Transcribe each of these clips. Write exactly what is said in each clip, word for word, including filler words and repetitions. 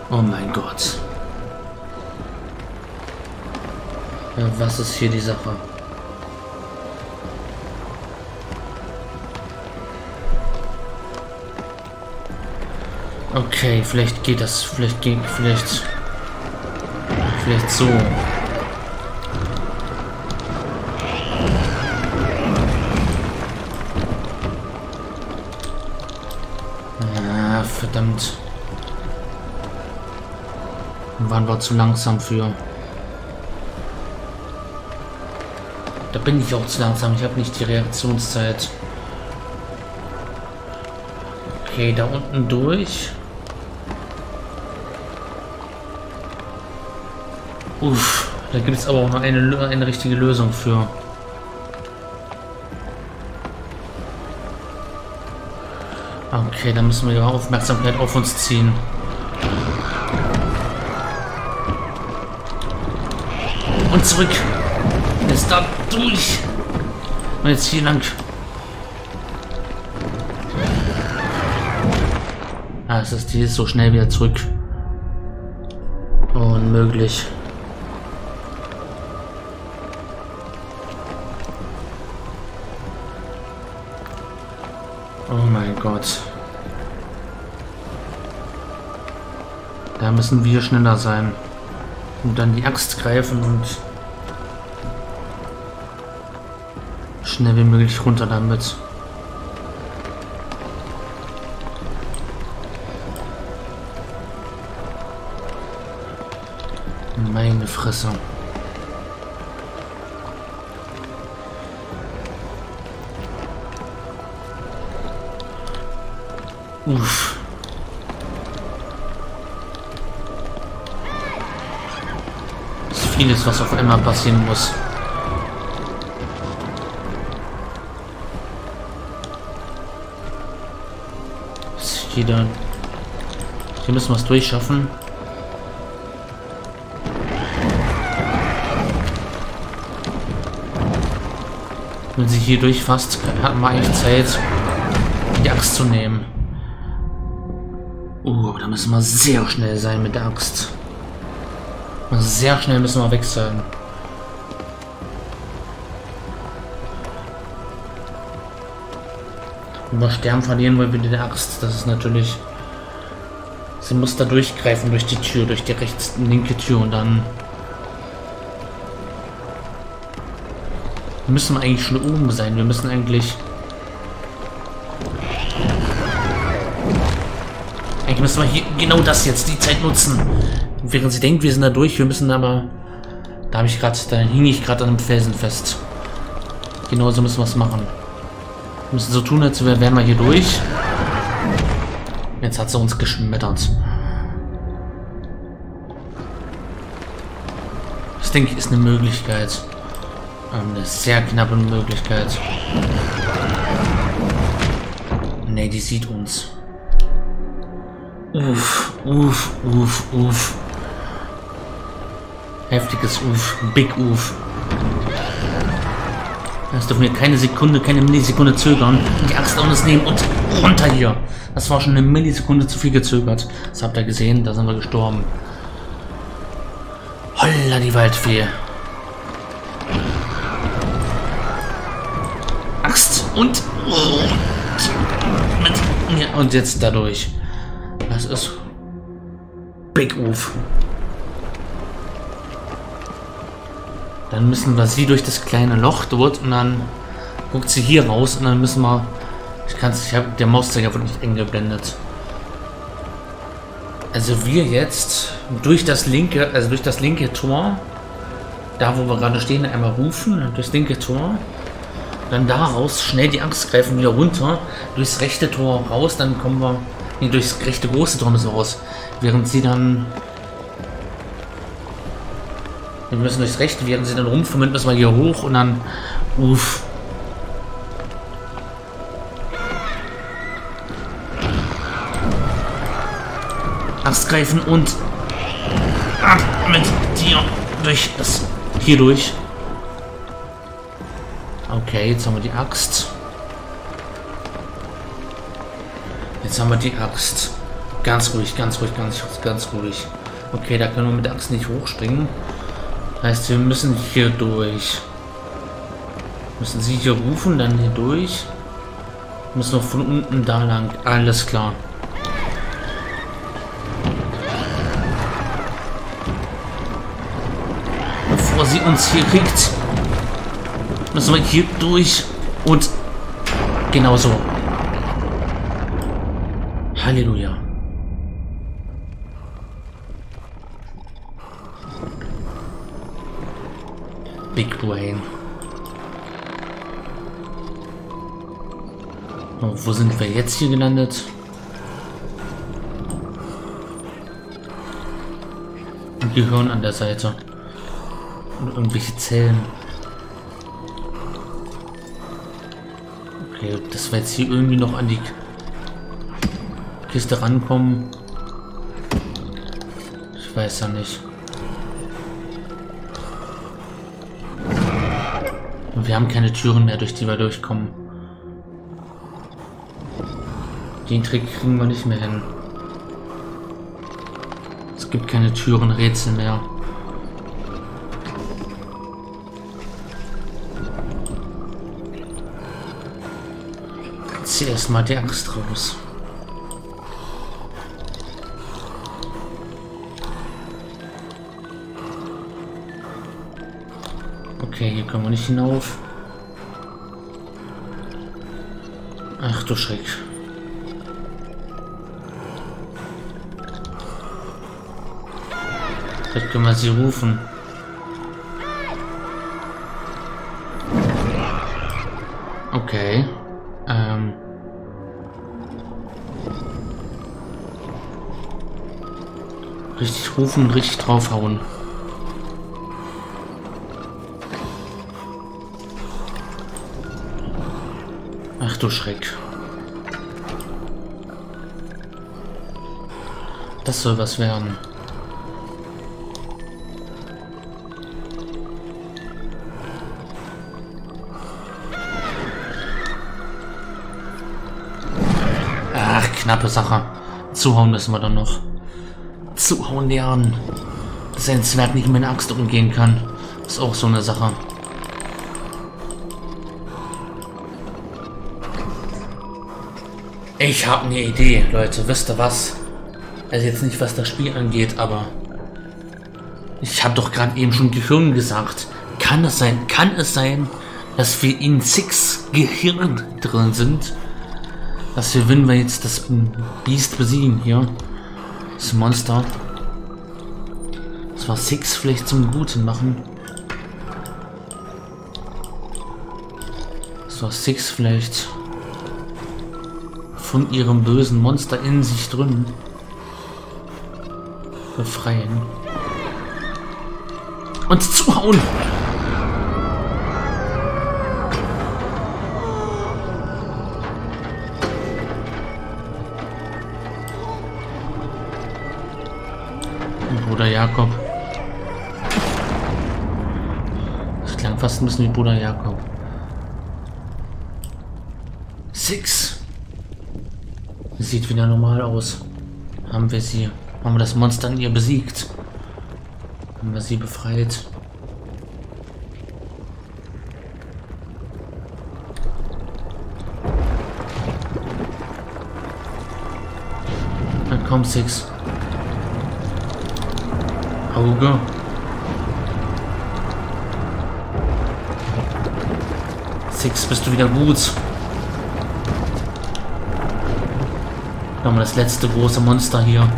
Oh mein Gott. Ja, was ist hier die Sache? Okay, vielleicht geht das, vielleicht geht, vielleicht, vielleicht so. Ah, verdammt. Waren wir zu langsam für. Da bin ich auch zu langsam. Ich habe nicht die Reaktionszeit. Okay, da unten durch. Uff, da gibt es aber auch noch eine, eine richtige Lösung für. Okay, da müssen wir ihre Aufmerksamkeit auf uns ziehen. Und zurück. Jetzt da durch. Und jetzt hier lang. Ah, es ist, die ist so schnell wieder zurück. Unmöglich. Oh mein Gott. Da müssen wir schneller sein. Und dann die Axt greifen und schnell wie möglich runter damit. Meine Fresse. Uff. Es ist vieles, was auf einmal passieren muss. Hier, hier müssen wir es durchschaffen. Wenn sie hier durchfasst, hat man eigentlich Zeit, die Axt zu nehmen. Uh, aber da müssen wir sehr schnell sein mit der Axt. Sehr schnell müssen wir weg sein. Wenn wir sterben, verlieren wir wieder die Axt. Das ist natürlich... Sie muss da durchgreifen durch die Tür, durch die rechts linke Tür und dann... Müssen wir eigentlich schon oben sein. Wir müssen eigentlich... Eigentlich müssen wir hier genau das jetzt, die Zeit nutzen. Während sie denkt, wir sind da durch, wir müssen aber... Da habe ich gerade, da hing ich gerade an einem Felsen fest. Genauso müssen wir es machen. Wir müssen so tun, als wären wir hier durch. Jetzt hat sie uns geschmettert. Das denke ich ist eine Möglichkeit. Eine sehr knappe Möglichkeit. Ne, die sieht uns. Uff, uff, uff, uff. Heftiges Uff, Big Uff. Das dürfen wir keine Sekunde, keine Millisekunde zögern. Die Axt an uns nehmen und runter hier. Das war schon eine Millisekunde zu viel gezögert. Das habt ihr gesehen, da sind wir gestorben. Holla die Waldfee. Axt und, und mit mir und jetzt dadurch. Das ist Big Uff. Dann müssen wir sie durch das kleine Loch dort und dann guckt sie hier raus und dann müssen wir... Ich kann es, ich habe der Mauszeiger wird nicht eingeblendet. Also wir jetzt durch das linke, also durch das linke Tor, da wo wir gerade stehen, einmal rufen, durchs linke Tor, dann daraus schnell die Axt greifen, wieder runter, durchs rechte Tor raus, dann kommen wir, nee, durchs rechte große Tor müssen wir raus, während sie dann... Wir müssen durchs Rechte, während sie dann rumfummeln, müssen wir hier hoch und dann... Uff. Axt greifen und... Ab mit dir durch das... Hier durch. Okay, jetzt haben wir die Axt. Jetzt haben wir die Axt. Ganz ruhig, ganz ruhig, ganz, ganz ruhig. Okay, da können wir mit der Axt nicht hochspringen. Heißt, wir müssen hier durch. Müssen sie hier rufen, dann hier durch. Müssen noch von unten da lang. Alles klar. Bevor sie uns hier kriegt, müssen wir hier durch und genauso. Halleluja. Big Brain. Oh, wo sind wir jetzt hier gelandet? Ein Gehirn an der Seite. Und irgendwelche Zellen. Okay, dass wir jetzt hier irgendwie noch an die Kiste rankommen. Ich weiß ja nicht. Und wir haben keine Türen mehr, durch die wir durchkommen. Den Trick kriegen wir nicht mehr hin. Es gibt keine Türen, Rätsel mehr. Zieh erstmal die Axt raus. Okay, hier können wir nicht hinauf. Ach du Schreck. Vielleicht können wir sie rufen. Okay. Ähm. Richtig rufen, richtig draufhauen. Ach du Schreck. Das soll was werden. Ach, knappe Sache. Zuhauen müssen wir dann noch. Zuhauen lernen. Dass ein Zwerg nicht mit einer Axt umgehen kann. Ist auch so eine Sache. Ich habe eine Idee, Leute. Wisst ihr was? Also jetzt nicht, was das Spiel angeht, aber ich habe doch gerade eben schon Gehirn gesagt. Kann es sein, kann es sein, dass wir in Six Gehirn drin sind? Dass wir, wenn wir jetzt das Biest besiegen hier, das Monster, das war Six vielleicht zum Guten machen. Das war Six vielleicht von ihrem bösen Monster in sich drin befreien und zuhauen. Bruder Jakob. Das klang fast ein bisschen wie Bruder Jakob. Six. Sieht wieder normal aus. Haben wir sie. Haben wir das Monster in ihr besiegt. Haben wir sie befreit. Dann komm, Six. Auge. Six, bist du wieder gut? Nochmal das letzte große Monster hier.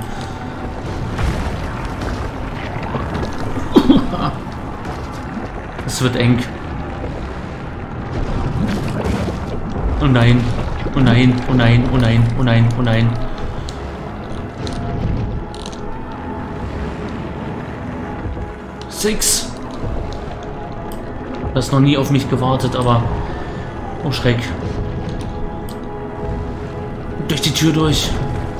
Es wird eng. Oh nein. Oh nein. Oh nein. Oh nein. Oh nein. Oh nein. Six. Du hast noch nie auf mich gewartet, aber... Oh Schreck. Durch die Tür durch.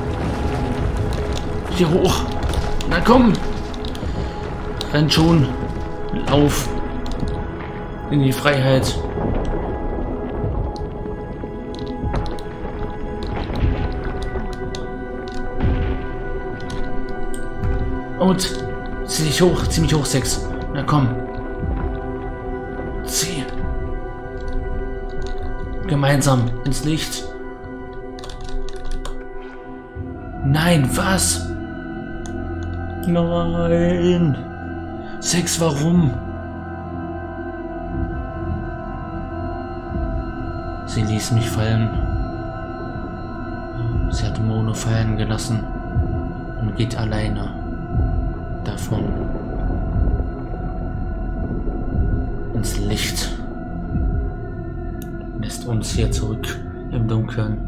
Hier hoch. Na komm. Renn schon. Lauf. In die Freiheit. Und zieh dich hoch, zieh mich hoch, Six. Na komm. Zieh. Gemeinsam ins Licht. Nein, was? Nein. Six, warum? Sie ließ mich fallen. Sie hat Mono fallen gelassen und geht alleine davon ins Licht. Lässt uns hier zurück im Dunkeln.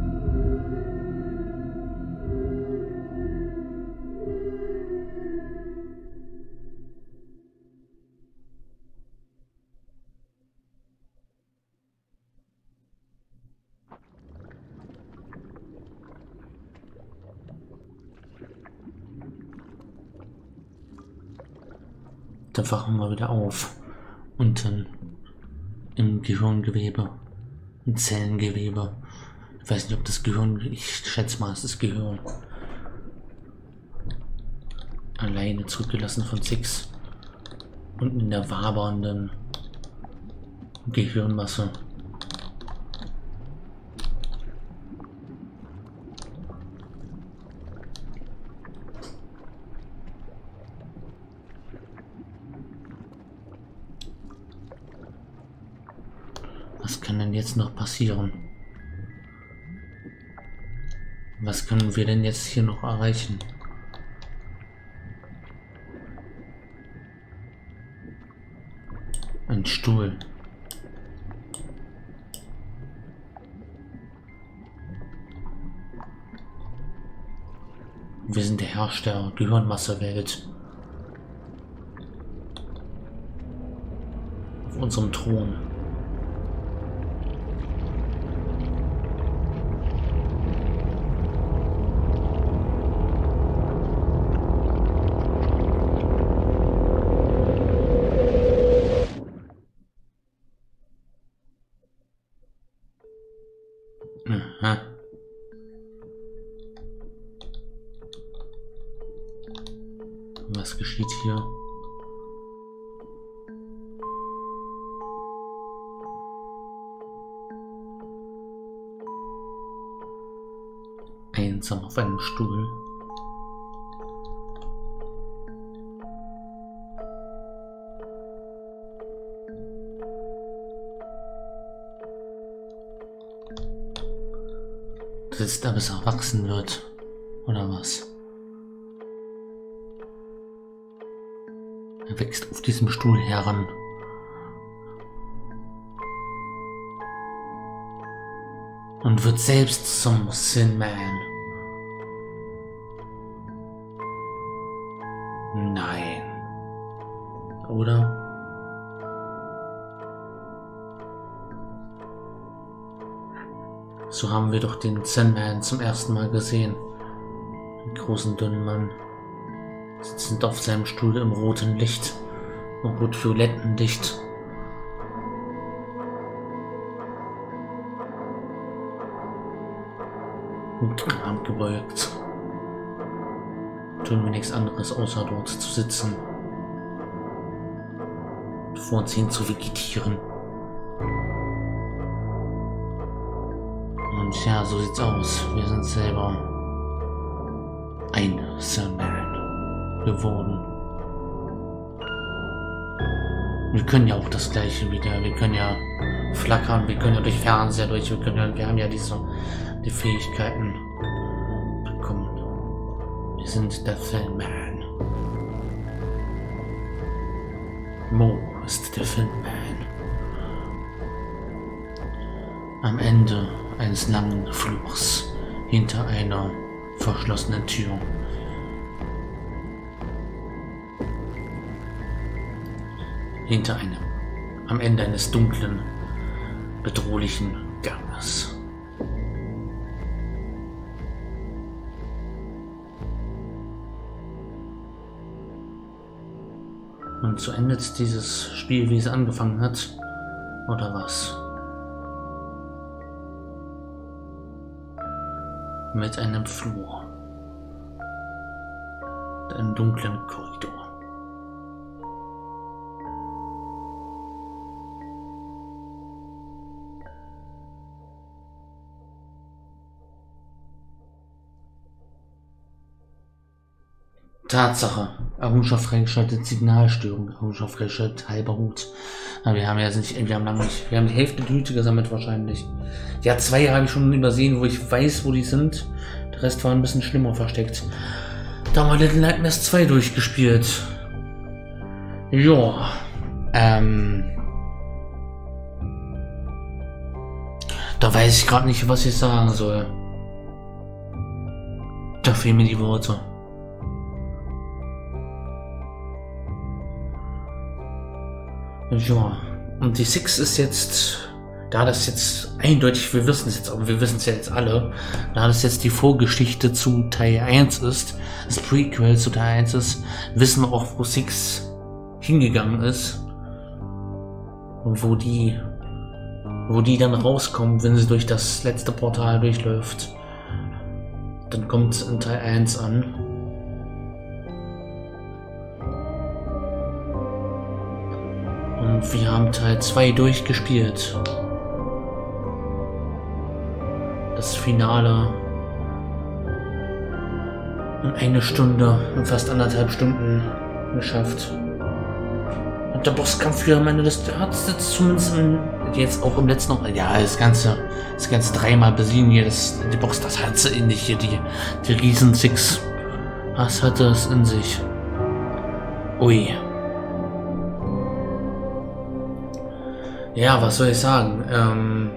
Dann wachen wir wieder auf. Unten im Gehirngewebe. Im Zellengewebe. Ich weiß nicht, ob das Gehirn. Ich schätze mal, es ist Gehirn. Alleine zurückgelassen von Six. Unten in der wabernden Gehirnmasse. Was kann denn jetzt noch passieren? Was können wir denn jetzt hier noch erreichen? Ein Stuhl. Wir sind der Herrscher der Gehirnmasse-Welt. Auf unserem Thron. Aha. Was geschieht hier? Einsam auf einem Stuhl. Sitzt da, bis er erwachsen wird, oder was? Er wächst auf diesem Stuhl heran. Und wird selbst zum Sin Man. Nein. Oder? So haben wir doch den Sin Man zum ersten Mal gesehen. Den großen, dünnen Mann. Sitzend auf seinem Stuhl im roten Licht. Im rot-violetten Licht. Mit Arm gebeugt. Tun wir nichts anderes, außer dort zu sitzen. Und vor uns hin zu vegetieren. Und ja, so sieht's aus. Wir sind selber ein Sin Man geworden. Wir können ja auch das gleiche wieder. Wir können ja flackern, wir können ja durch Fernseher durch, wir können ja, wir haben ja diese die Fähigkeiten bekommen. Wir sind der Sin Man. Mo ist der Sin Man. Am Ende eines langen Fluchs hinter einer verschlossenen Tür. Hinter einem, am Ende eines dunklen, bedrohlichen Ganges. Und so endet dieses Spiel, wie es angefangen hat, oder was? Mit einem Flur. einen dunklen Korridor. Tatsache. Errungenschaft freigeschaltet, Signalstörung. Errungenschaft freigeschaltet, halber Hut. Aber wir haben ja nicht, wir haben lange nicht, wir haben die Hälfte der Hüte gesammelt wahrscheinlich. Ja, zwei habe ich schon übersehen, wo ich weiß, wo die sind. Der Rest war ein bisschen schlimmer versteckt. Da haben wir Little Nightmares zwei durchgespielt. Ja. Ähm. Da weiß ich gerade nicht, was ich sagen soll. Da fehlen mir die Worte. Ja, und die Six ist jetzt, da das jetzt eindeutig, wir wissen es jetzt, aber wir wissen es ja jetzt alle, da das jetzt die Vorgeschichte zu Teil eins ist, das Prequel zu Teil eins ist, wissen wir auch, wo Six hingegangen ist und wo die, wo die dann rauskommt, wenn sie durch das letzte Portal durchläuft. Dann kommt es in Teil eins an. Und wir haben Teil zwei durchgespielt. Das Finale. In eine Stunde, in fast anderthalb Stunden geschafft. Und der Bosskampf für am Ende des hat jetzt zumindest in, jetzt auch im letzten noch, ja, das ganze, das ganze dreimal besiegen hier, das, die Box, das hat sie in sich hier, die, die Riesen Six. Was hatte es in sich? Ui. Ja, was soll ich sagen? Ähm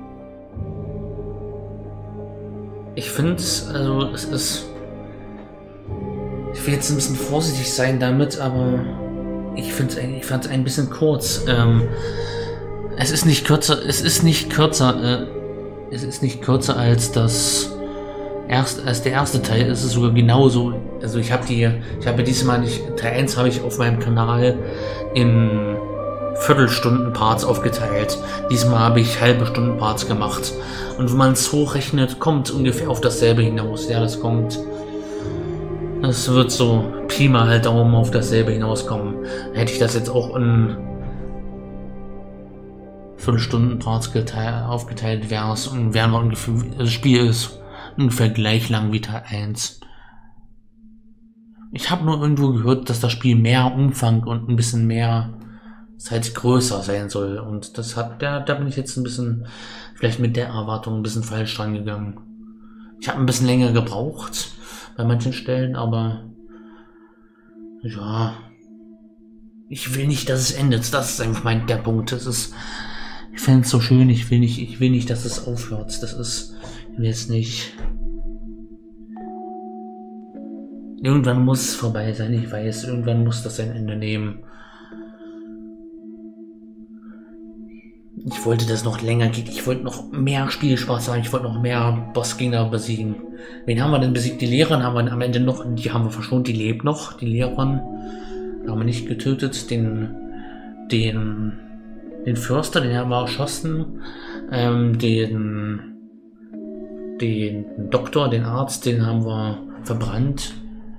ich finde es, also es ist, ich will jetzt ein bisschen vorsichtig sein damit, aber ich finde es, ich fand es ein bisschen kurz. Ähm es ist nicht kürzer, es ist nicht kürzer, äh, es ist nicht kürzer als das erst, als der erste Teil. Es ist sogar genauso. Also ich habe die, ich habe diesmal nicht Teil eins habe ich auf meinem Kanal in Viertelstunden-Parts aufgeteilt. Diesmal habe ich halbe Stunden-Parts gemacht. Und wenn man es hochrechnet, kommt ungefähr auf dasselbe hinaus. Ja, das kommt. Es wird so Pi mal halt Daumen auf dasselbe hinauskommen. Hätte ich das jetzt auch in Viertelstunden-Parts aufgeteilt, wäre es und wären wir ungefähr, das Spiel ist ungefähr gleich lang wie Teil eins. Ich habe nur irgendwo gehört, dass das Spiel mehr Umfang und ein bisschen mehr Zeit größer sein soll. Und das hat, da, da bin ich jetzt ein bisschen, vielleicht mit der Erwartung ein bisschen falsch dran gegangen. Ich habe ein bisschen länger gebraucht bei manchen Stellen, aber ja, ich will nicht, dass es endet. Das ist einfach mein der Punkt. Das ist, ich fände es so schön. Ich will nicht, ich will nicht, dass es aufhört. Das ist, ich will jetzt nicht. Irgendwann muss es vorbei sein. Ich weiß, irgendwann muss das ein Ende nehmen. Ich wollte das noch länger gehen. Ich wollte noch mehr Spielspaß haben. Ich wollte noch mehr Bossgegner besiegen. Wen haben wir denn besiegt? Die Lehrerin haben wir am Ende noch. Die haben wir verschont. Die lebt noch. Die Lehrerin haben wir nicht getötet. Den, den, den Förster, den haben wir erschossen. Ähm, den, den Doktor, den Arzt, den haben wir verbrannt.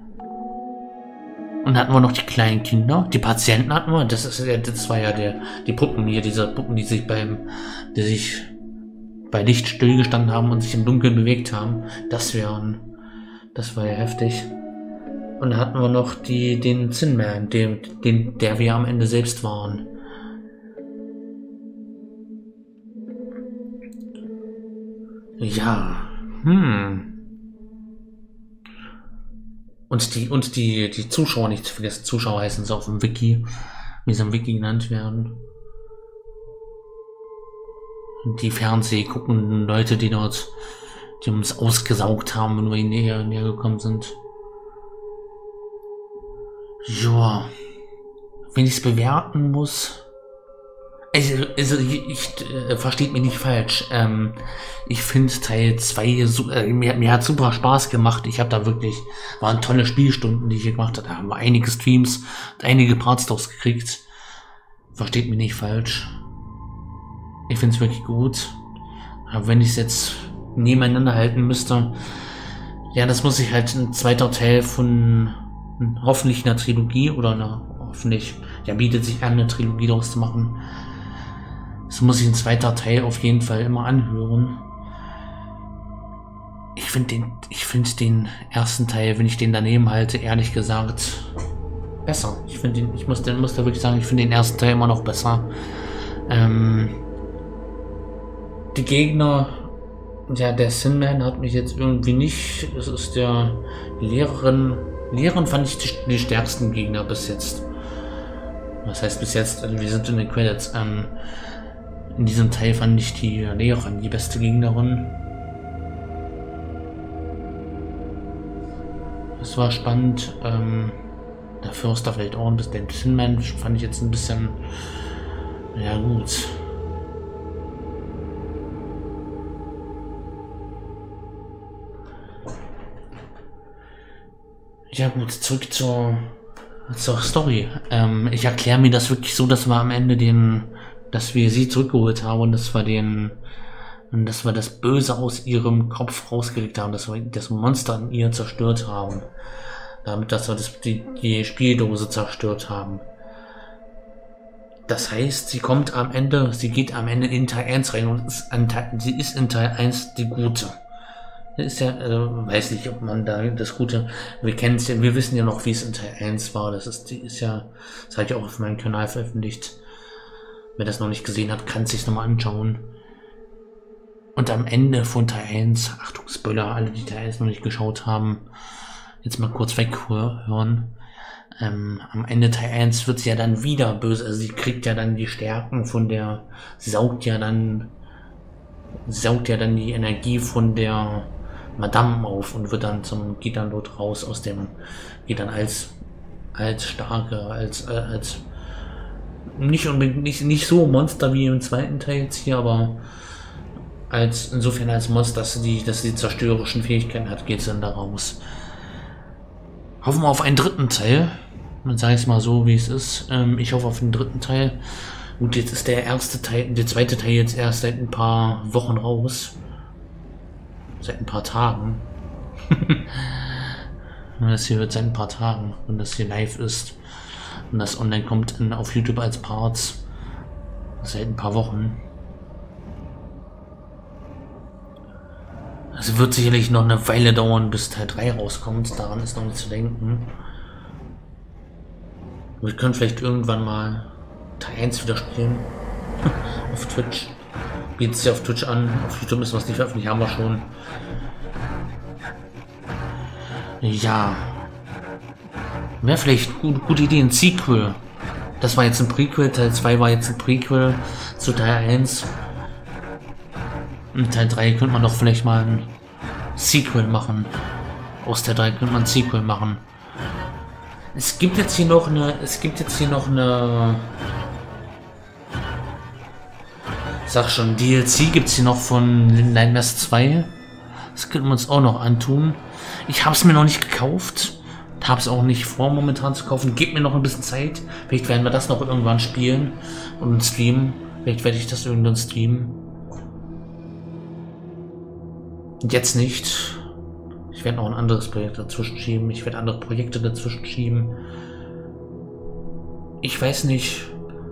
Und hatten wir noch die kleinen Kinder, die Patienten hatten wir, das ist ja, das war ja der, die Puppen hier, diese Puppen, die sich beim, die sich bei Licht stillgestanden haben und sich im Dunkeln bewegt haben, das wären, das war ja heftig. Und dann hatten wir noch die, den Zinman, den, den, der wir am Ende selbst waren. Ja, hm. Und die, und die, die Zuschauer nicht zu vergessen. Zuschauer heißen es auf dem Wiki, wie sie im Wiki genannt werden. Und die Fernseh guckenden Leute, die dort, die uns ausgesaugt haben, wenn wir ihnen näher, näher gekommen sind. Ja. Wenn ich es bewerten muss. Also, also ich, ich äh, versteht mich nicht falsch. Ähm, ich finde Teil zwei, so, äh, mir, mir hat super Spaß gemacht. Ich habe da wirklich, waren tolle Spielstunden, die ich hier gemacht habe. Da haben wir einige Streams, einige Parts draus gekriegt. Versteht mich nicht falsch. Ich finde es wirklich gut. Aber wenn ich es jetzt nebeneinander halten müsste, ja, das muss ich halt ein zweiter Teil von hoffentlich eine Trilogie oder eine, hoffentlich, ja, bietet sich an, eine Trilogie daraus zu machen. Das muss ich ein zweiter Teil auf jeden Fall immer anhören. Ich finde den, ich finde den ersten Teil, wenn ich den daneben halte, ehrlich gesagt, besser. Ich finde den, ich muss, den, muss da wirklich sagen, ich finde den ersten Teil immer noch besser. Ähm, die Gegner, ja, der Sinman hat mich jetzt irgendwie nicht, es ist der Lehrerin, Lehrerin fand ich die, die stärksten Gegner bis jetzt. Was heißt bis jetzt, also wir sind in den Credits. Ähm, in diesem Teil fand ich die Lehrerin die beste Gegnerin. Es war spannend. Ähm, der Förster vielleicht auch ein bisschen. Den Sinman fand ich jetzt ein bisschen. Ja, gut. Ja, gut, zurück zur, zur Story. Ähm, ich erkläre mir das wirklich so, dass wir am Ende den. Dass wir sie zurückgeholt haben und dass wir den. Und dass wir das Böse aus ihrem Kopf rausgelegt haben, dass wir das Monster in ihr zerstört haben. Damit, dass wir das, die, die Spieldose zerstört haben. Das heißt, sie kommt am Ende, sie geht am Ende in Teil eins rein und ist an Teil, sie ist in Teil eins die Gute. Das ist ja, also, weiß nicht, ob man da das Gute, wir kennen es ja, wir wissen ja noch, wie es in Teil eins war. Das ist, die ist ja, das habe ich auch auf meinem Kanal veröffentlicht. Wer das noch nicht gesehen hat, kann es sich nochmal anschauen. Und am Ende von Teil eins, Achtung, Spoiler, alle, die Teil eins noch nicht geschaut haben, jetzt mal kurz weghören. Ähm, am Ende Teil eins wird sie ja dann wieder böse, also sie kriegt ja dann die Stärken von der, saugt ja dann, saugt ja dann die Energie von der Madame auf und wird dann zum, geht dann dort raus aus dem, geht dann als, als starke, als, äh, als, nicht unbedingt, nicht, nicht so Monster wie im zweiten Teil jetzt hier, aber als, insofern als Monster, dass sie, dass sie zerstörerischen Fähigkeiten hat, geht sie dann da raus. Hoffen wir auf einen dritten Teil. Dann sage ich es mal so, wie es ist. Ähm, ich hoffe auf den dritten Teil. Gut, jetzt ist der erste Teil, der zweite Teil jetzt erst seit ein paar Wochen raus. Seit ein paar Tagen. Das hier wird seit ein paar Tagen, wenn das hier live ist. Und das online kommt in, auf YouTube als Parts. Seit ein paar Wochen. Also wird sicherlich noch eine Weile dauern, bis Teil drei rauskommt. Daran ist noch nicht zu denken. Wir können vielleicht irgendwann mal Teil eins wieder spielen. Auf Twitch. Bietet sich auf Twitch an. Auf YouTube müssen wir es nicht veröffentlichen, haben wir schon. Ja. Wäre vielleicht eine gute Idee, ein Sequel. Das war jetzt ein Prequel, Teil zwei war jetzt ein Prequel zu Teil eins. Und Teil drei könnte man doch vielleicht mal ein Sequel machen. Aus Teil drei könnte man ein Sequel machen. Es gibt jetzt hier noch eine, es gibt jetzt hier noch eine, ich sag schon, D L C gibt es hier noch von Nightmares zwei. Das könnten wir uns auch noch antun. Ich habe es mir noch nicht gekauft. Habe es auch nicht vor, momentan zu kaufen. Gebt mir noch ein bisschen Zeit. Vielleicht werden wir das noch irgendwann spielen und streamen. Vielleicht werde ich das irgendwann streamen. Und jetzt nicht. Ich werde noch ein anderes Projekt dazwischen schieben. Ich werde andere Projekte dazwischen schieben. Ich weiß nicht,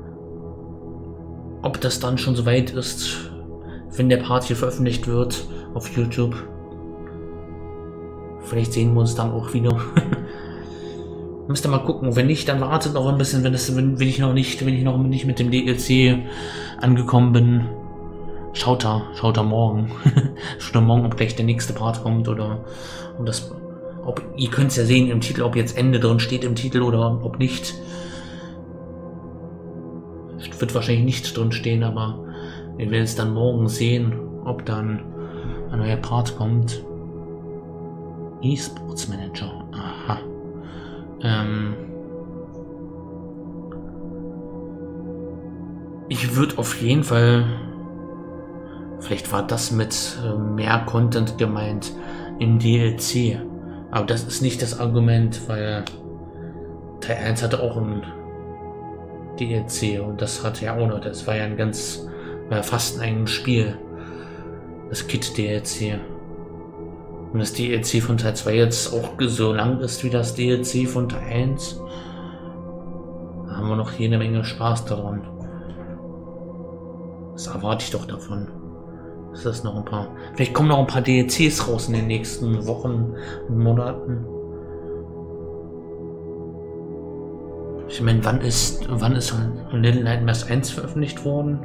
ob das dann schon soweit ist, wenn der Part hier veröffentlicht wird auf YouTube. Vielleicht sehen wir uns dann auch wieder. Müsst ihr mal gucken. Wenn nicht, dann wartet noch ein bisschen, wenn, das, wenn, wenn ich noch nicht, wenn ich noch nicht mit dem D L C angekommen bin. Schaut da, schaut da morgen. Schaut da morgen, ob gleich der nächste Part kommt oder ob das. Ob, ihr könnt es ja sehen im Titel, ob jetzt Ende drin steht im Titel oder ob nicht. Wird wahrscheinlich nicht drin stehen, aber wir werden es dann morgen sehen, ob dann ein neuer Part kommt. E-Sports Manager. Aha. Ähm. Ich würde auf jeden Fall. Vielleicht war das mit äh, mehr Content gemeint im D L C. Aber das ist nicht das Argument, weil Teil eins hatte auch ein D L C und das hatte ja auch noch. Das war ja ein ganz. War fast ein eigenes Spiel. Das Kit D L C. Und das D L C von Teil zwei jetzt auch so lang ist wie das D L C von Teil eins, haben wir noch jede Menge Spaß daran. Das erwarte ich doch davon. Das ist noch ein paar. Vielleicht kommen noch ein paar D L Cs raus in den nächsten Wochen und Monaten. Ich meine, wann ist wann ist Little Nightmares eins veröffentlicht worden?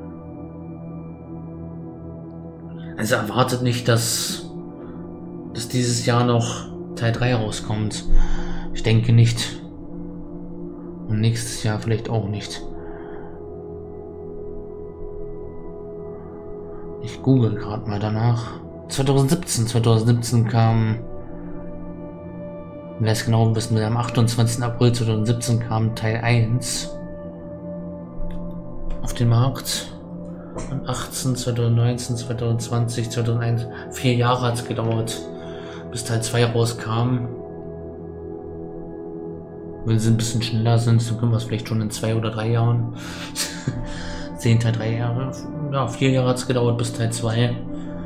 Also erwartet nicht, dass, dass dieses Jahr noch Teil drei rauskommt. Ich denke nicht. Und nächstes Jahr vielleicht auch nicht. Ich google gerade mal danach. zwanzig siebzehn, zwanzig siebzehn kam, wer es genau wissen will, am achtundzwanzigsten April zwanzig siebzehn kam Teil eins auf den Markt. Und achtzehn, zwanzig neunzehn, zwanzig zwanzig, zwanzig eins, vier Jahre hat es gedauert, bis Teil zwei rauskam. Wenn sie ein bisschen schneller sind, dann können wir es vielleicht schon in zwei oder drei Jahren sehen. Teil drei Jahre, ja, vier Jahre hat es gedauert bis Teil zwei.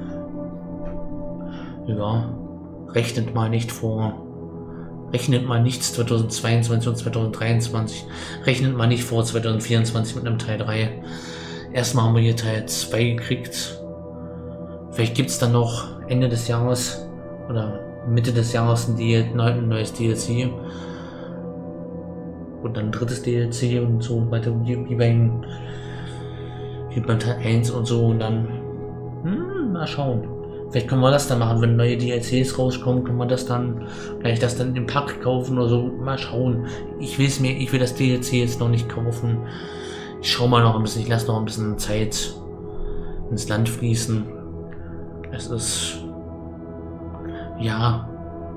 Ja, rechnet mal nicht vor. Rechnet mal nichts zweitausendzweiundzwanzig und zweitausenddreiundzwanzig. Rechnet mal nicht vor zweitausendvierundzwanzig mit einem Teil drei. Erstmal haben wir hier Teil zwei gekriegt. Vielleicht gibt es dann noch Ende des Jahres oder Mitte des Jahres ein, ein neues D L C. Und dann ein drittes D L C und so weiter, wie beim, wie beim Teil eins und so. Und dann, hm, mal schauen. Vielleicht können wir das dann machen, wenn neue D L Cs rauskommen, können wir das dann, vielleicht das dann im Pack kaufen oder so. Mal schauen. Ich will es mir, ich will das D L C jetzt noch nicht kaufen. Ich schau mal noch ein bisschen, ich lasse noch ein bisschen Zeit ins Land fließen. Es ist, ja,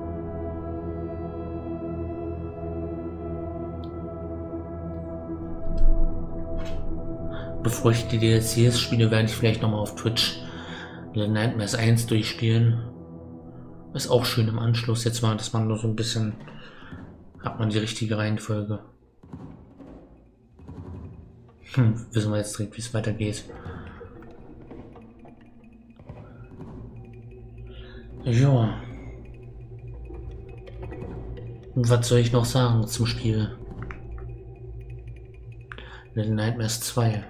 bevor ich die D L Cs spiele, werde ich vielleicht nochmal auf Twitch Little Nightmares eins durchspielen. Ist auch schön im Anschluss jetzt mal, dass man nur so ein bisschen, hat man die richtige Reihenfolge. Hm, wissen wir jetzt direkt, wie es weitergeht. Ja. Und was soll ich noch sagen zum Spiel? Little Nightmares zwei.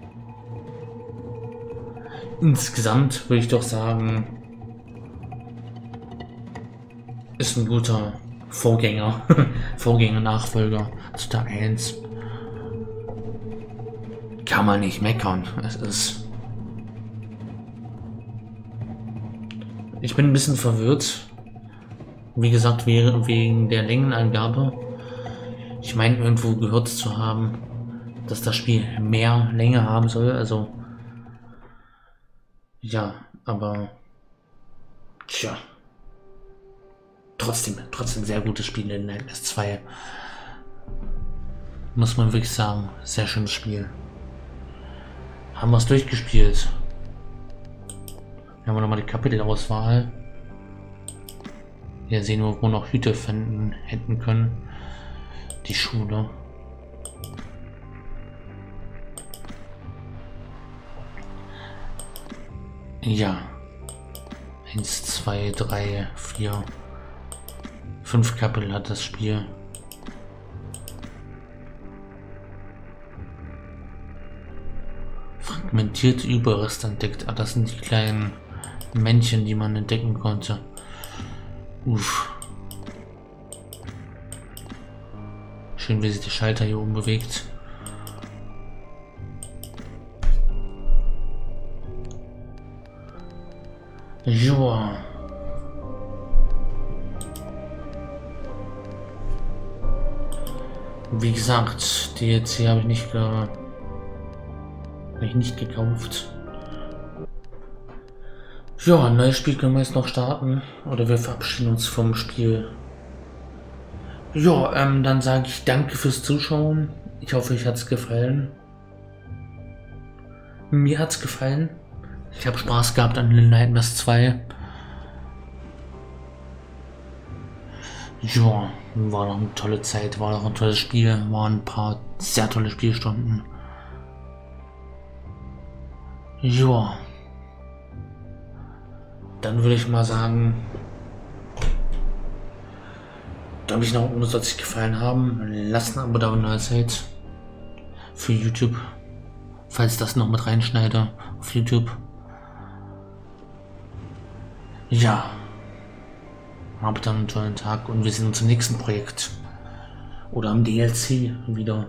Insgesamt würde ich doch sagen, ist ein guter Vorgänger, Vorgänger, Nachfolger zu Teil eins. Kann man nicht meckern. Es ist. Ich bin ein bisschen verwirrt. Wie gesagt, wegen der Längenangabe. Ich meine, irgendwo gehört zu haben, dass das Spiel mehr Länge haben soll. Also. Ja, aber. Tja. Trotzdem, trotzdem sehr gutes Spiel in Nightmares zwei. Muss man wirklich sagen. Sehr schönes Spiel. Haben wir es durchgespielt. Hier haben wir nochmal die Kapitelauswahl. Hier sehen wir, wo wir noch Hüte finden hätten können. Die Schule. Ja. Eins, zwei, drei, vier. Fünf Kapitel hat das Spiel. Fragmentierte Überreste entdeckt. Ah, das sind die kleinen Männchen, die man entdecken konnte. Uff. Schön, wie sich der Schalter hier oben bewegt. Joa. Wie gesagt, die jetzt hier habe ich nicht ge Habe ich nicht gekauft. Ja, ein neues Spiel können wir jetzt noch starten. Oder wir verabschieden uns vom Spiel. Ja, ähm, dann sage ich danke fürs Zuschauen. Ich hoffe, euch hat es gefallen. Mir hat es gefallen. Ich habe Spaß gehabt an Little Nightmares zwei. Ja, war noch eine tolle Zeit, war noch ein tolles Spiel, waren ein paar sehr tolle Spielstunden. Ja. Dann würde ich mal sagen, da habe ich noch irgendwas, soll es euch gefallen haben. Lasst ein Abo da, wenn ihr seid. Für YouTube. Falls das noch mit reinschneide auf YouTube. Ja. Habt dann einen tollen Tag und wir sehen uns im nächsten Projekt. Oder am D L C wieder.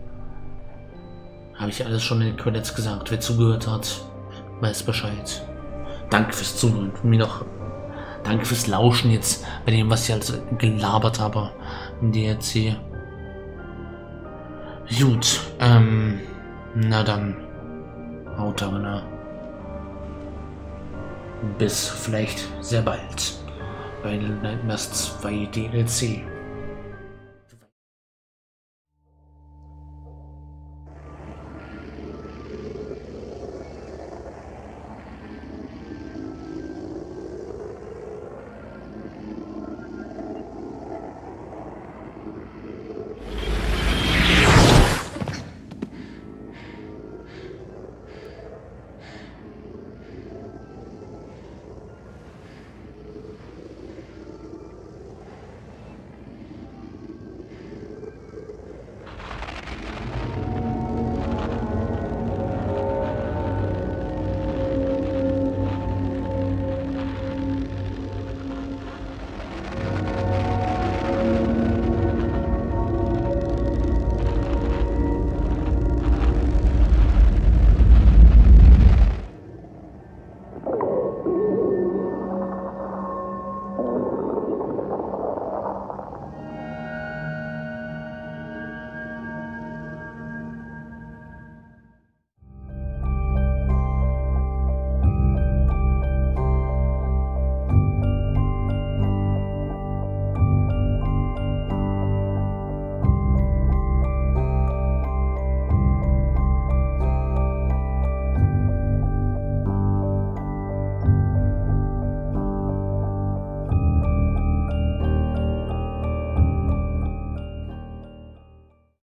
Habe ich alles schon in den Credits gesagt. Wer zugehört hat, weiß Bescheid. Danke fürs Zuhören. Und mir noch danke fürs Lauschen jetzt bei dem, was ich alles gelabert habe im D L C. Gut, ähm, na dann, haut aber, ne? Bis vielleicht sehr bald bei Nightmares zwei D L C.